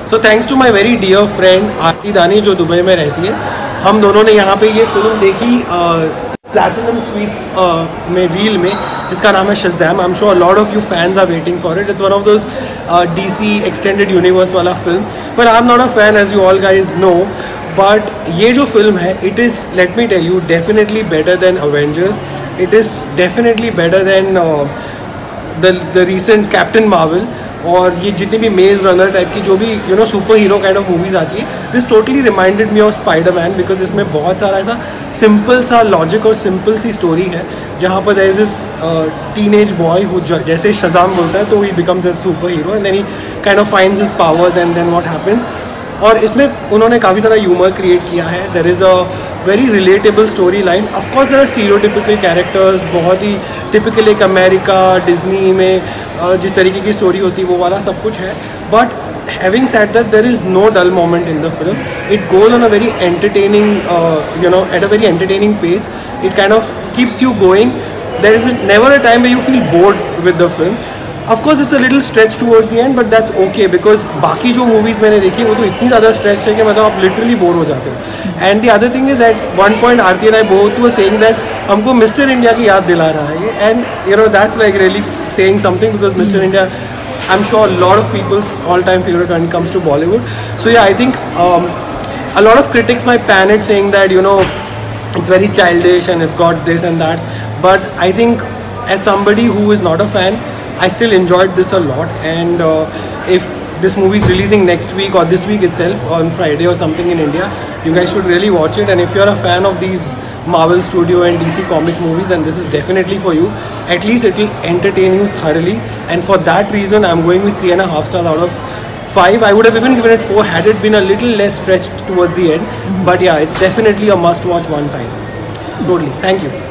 So thanks to my very dear friend आरती दानी जो Dubai में रहती है, हम दोनों ने यहाँ पे ये फिल्म देखी प्लैटिनम स्वीट्स में रील में, जिसका नाम है Shazam. I'm sure a lot of you fans are waiting for it. It's one of those DC extended universe वाला film. But I'm not a fan, as you all guys know. But ये जो film है, it is, let me tell you, definitely better than Avengers. It is definitely better than the recent Captain Marvel. और ये जितनी भी मेज runner type की जो भी super hero kind of movies आती है, this totally reminded me of Spiderman, because इसमें बहुत सारा ऐसा सिंपल सा लॉजिक और सिंपल सी स्टोरी है, जहाँ पर there is this teenage boy who जैसे शज़ाम बोलता है तो ही becomes a super hero and then he kind of finds his powers and then what happens. और इसमें उन्होंने काफ़ी सारा ह्यूमर क्रिएट किया है. There is a very relatable story line. Of course there are stereotypical characters, बहुत ही टिपिकल एक अमेरिका डिज्नी में जिस तरीके की स्टोरी होती है वो वाला सब कुछ है. But having said that there is no dull moment in the film. It goes on a very entertaining at a very entertaining pace. It kind of keeps you going. There is never a time way you feel bored with the film. Of course it's a little stretch towards the end, but that's okay because बाकी जो movies मैंने देखी वो तो इतनी ज़्यादा stretch है कि मतलब आप literally बोर हो जाते हो. And the other thing is at one point Aarti and I both were saying that हमको मिस्टर इंडिया की याद दिला रहा है ये, and that's like really saying something because Mr. India, I'm sure a lot of people's all-time favorite when it comes to Bollywood. So yeah, I think a lot of critics might pan it saying that it's very childish and it's got this and that, but I think as somebody who is not a fan, I still enjoyed this a lot. And if this movie is releasing next week or this week itself on Friday or something in India, you guys should really watch it. And if you're a fan of these Marvel Studio and DC comic movies, then this is definitely for you. At least it will entertain you thoroughly, and for that reason I'm going with 3.5 stars out of 5. I would have even given it 4 had it been a little less stretched towards the end. But yeah, it's definitely a must watch one time. Totally. Thank you.